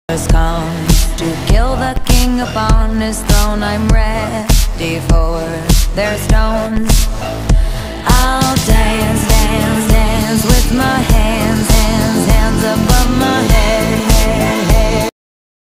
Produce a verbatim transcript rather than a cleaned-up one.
come to kill the king upon his throne. I'm ready for their stones.